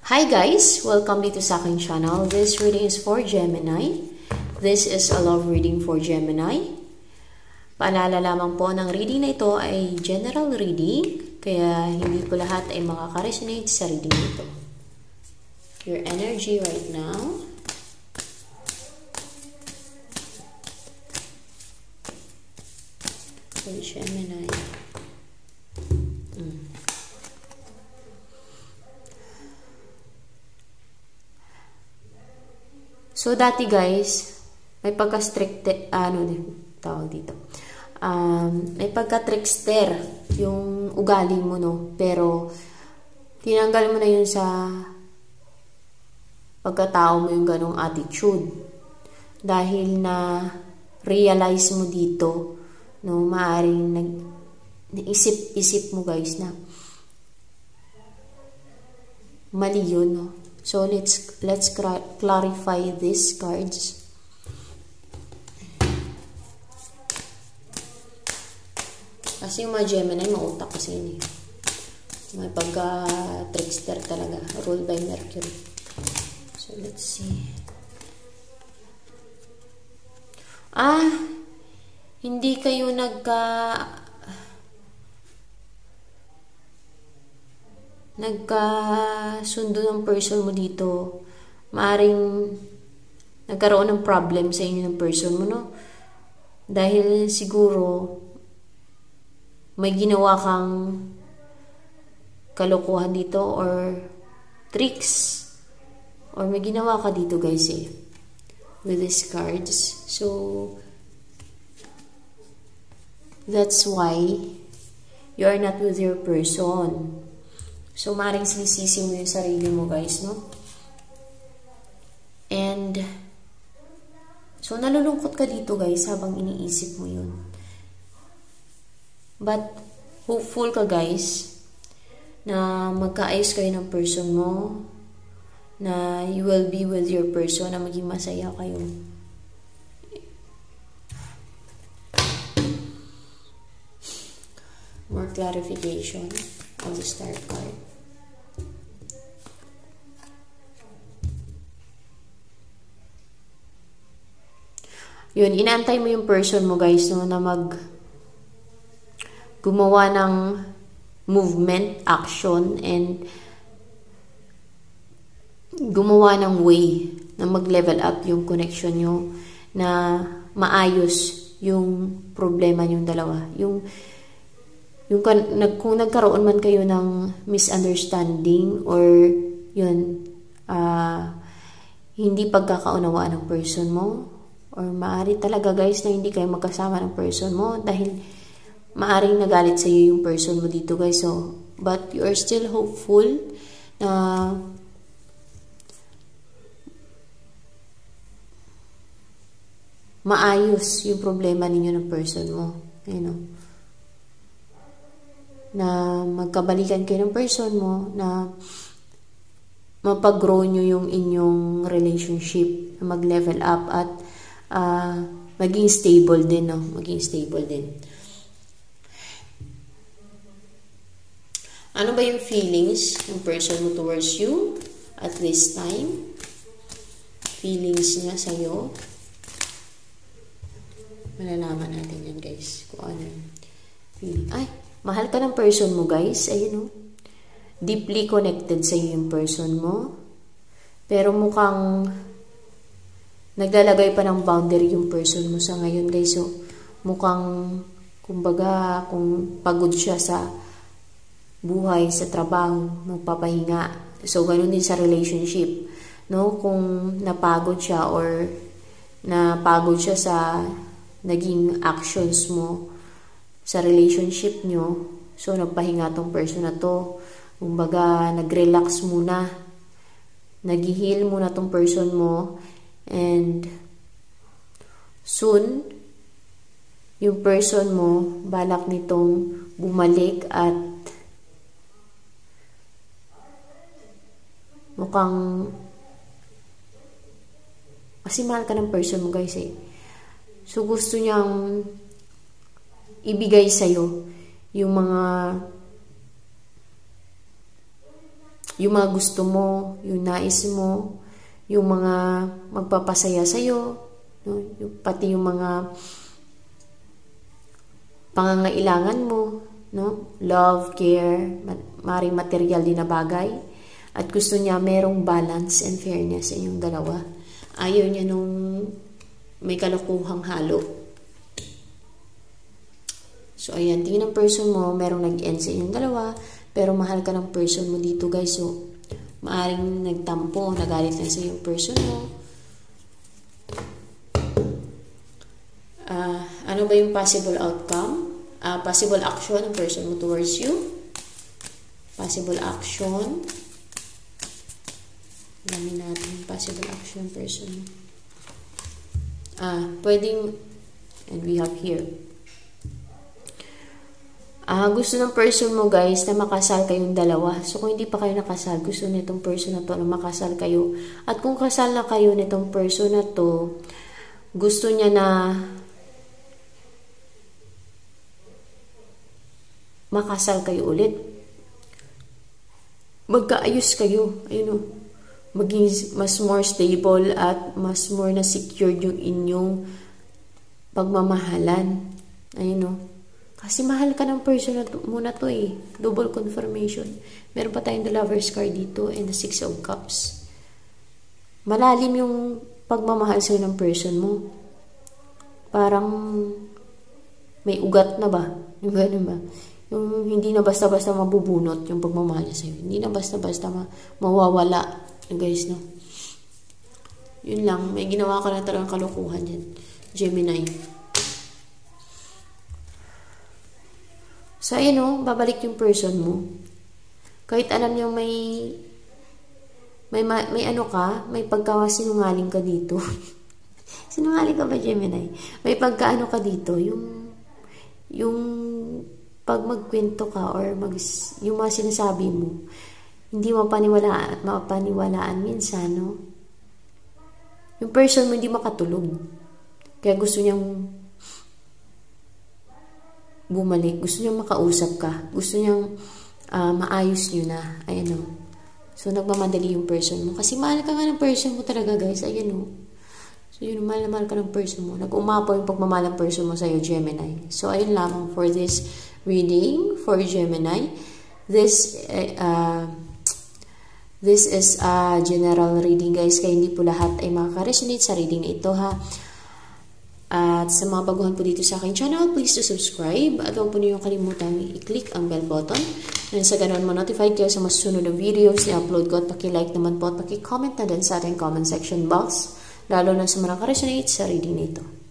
Hi guys! Welcome dito sa aking channel. This reading is for Gemini. This is a love reading for Gemini. Paalala lamang po ng reading na ito ay general reading, kaya hindi po lahat ay makaka-resonate sa reading nito. Your energy right now. For Gemini. So, dati guys, may pagka-strict, tawag dito. May pagka-trickster yung ugali mo, no? Pero, tinanggal mo na yun sa pagkatao mo yung ganong attitude. Dahil na realize mo dito, no? Maaring naisip-isip mo guys na mali yun, no? So, let's clarify these cards. Kasi yung mga Gemini, mautak kasi yun eh. May pagka-trickster talaga. Ruled by Mercury. So, let's see. Hindi kayo nagkasundo ng person mo dito. Maaring nagkaroon ng problem sa inyo ng person mo, no? Dahil siguro may ginawa kang kalokohan dito or tricks. Or may ginawa ka dito guys eh. With these cards. So, that's why you are not with your person. So, maring sinisisi mo yung sarili mo, guys, no? And, so, nalulungkot ka dito, guys, habang iniisip mo yun. But, hopeful ka, guys, na magkaayos kayo ng person mo, na you will be with your person, na maging masaya kayo. More clarification on the star card. Yun, inaantay mo yung person mo guys, no, na gumawa ng movement, action, and gumawa ng way na mag-level up yung connection nyo, na maayos yung problema nyong dalawa. Kung nagkaroon man kayo ng misunderstanding or yun, hindi pagkakaunawaan ng person mo, or maaari talaga guys na hindi kayo magkasama ng person mo dahil maaring nagalit sa iyo yung person mo dito guys. So, but you are still hopeful na maayos yung problema ninyo ng person mo. You know? Na magkabalikan kayo ng person mo, na mapag-grow nyo yung inyong relationship, na mag-level up at maging stable din, no? Maging stable din. Ano ba yung feelings ng person mo towards you at this time? Feelings niya sa'yo. Malalaman natin yan, guys. Kung ano yung feeling. Ay, mahal ka ng person mo, guys. Ayun, no? Deeply connected sa'yo yung person mo. Pero mukhang naglalagay pa ng boundary yung person mo sa ngayon, guys. So, mukhang, kumbaga, kung pagod siya sa buhay, sa trabaho, magpapahinga. So, ganun din sa relationship. No? Kung napagod siya or napagod siya sa naging actions mo sa relationship nyo, so, nagpahinga tong person na to. Kumbaga, nag-relax muna. Nag-heal muna tong person mo. And soon, yung person mo, balak nitong bumalik at mukhang kasi mahal ka ng person mo guys eh. So gusto niyang ibigay sa'yo yung mga yung mga gusto mo, yung nais mo, yung mga magpapasaya sa'yo, no? Pati yung mga pangangailangan mo, no? Love, care, maring material din na bagay. At gusto niya merong balance and fairness sa inyong dalawa. Ayaw niya nung may kalokohang halo. So, ayan, tingin ng person mo, merong nag-end sa inyong dalawa, pero mahal ka ng person mo dito, guys. So, maaring nagtampo, nagalit lang sa yung person mo. Ano ba yung possible outcome? Possible action ng person mo towards you. Possible action. Alamin natin yung possible action ng person mo. Pwedeng, and we have here. Gusto ng person mo, guys, na makasal kayong dalawa. So, kung hindi pa kayo nakasal, gusto nitong person na to na makasal kayo. At kung kasal na kayo nitong person na to, gusto niya na makasal kayo ulit. Magkaayos kayo. Ayun o. Maging mas more stable at mas more na secured yung inyong pagmamahalan. Ayun o. Kasi mahal ka ng person na muna to eh. Double confirmation. Meron pa tayong the Lover's card dito and the Six of Cups. Malalim yung pagmamahal sa'yo ng person mo. Parang may ugat na ba? Yung gano'n ba? Yung hindi na basta-basta mabubunot yung pagmamahal niya sa'yo. Hindi na basta-basta mawawala. Guys, no? Yun lang. May ginawa ka na talagang kalokohan yan. Gemini. So, ayun o, babalik yung person mo. Kahit alam niyo may ano ka, may pagkasinungaling ka dito. Sinungaling ka ba, Gemini? May pagkaano ka dito, yung pag magkwento ka or yung mga sinasabi mo, hindi mapaniwalaan minsan, no? Yung person mo hindi makatulog. Kaya gusto niyang bumalik. Gusto niyang makausap ka. Gusto niyang maayos niyo na. Ayan o. So, nagmamadali yung person mo. Kasi mahal ka nga ng person mo talaga, guys. Ayan o. So, yun, mahal na mahal ka ng person mo. Nag-umapaw yung pagmamahal ng person mo sa'yo, Gemini. So, ayun lamang for this reading for Gemini. This is a general reading, guys. Kaya hindi po lahat ay makaka-resonate sa reading na ito, ha. At sa mga baguhan po dito sa aking channel, please to subscribe. At huwag po niyo kalimutan i-click ang bell button. And sa ganun, ma-notified kayo sa masunod na videos na upload ko. At paki-like naman po at paki-comment na din sa ating comment section box. Lalo na sa mga naka-resonate sa reading na ito.